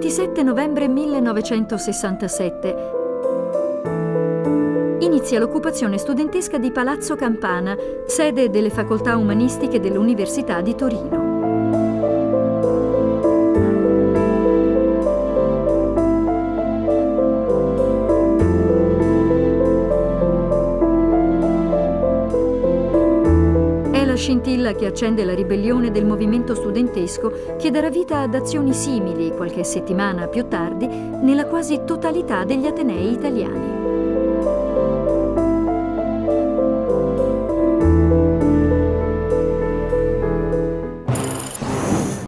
27 novembre 1967. Inizia l'occupazione studentesca di Palazzo Campana, sede delle facoltà umanistiche dell'Università di Torino. È la scintilla che accende la ribellione del movimento studentesco che darà vita ad azioni simili qualche settimana più tardi nella quasi totalità degli atenei italiani.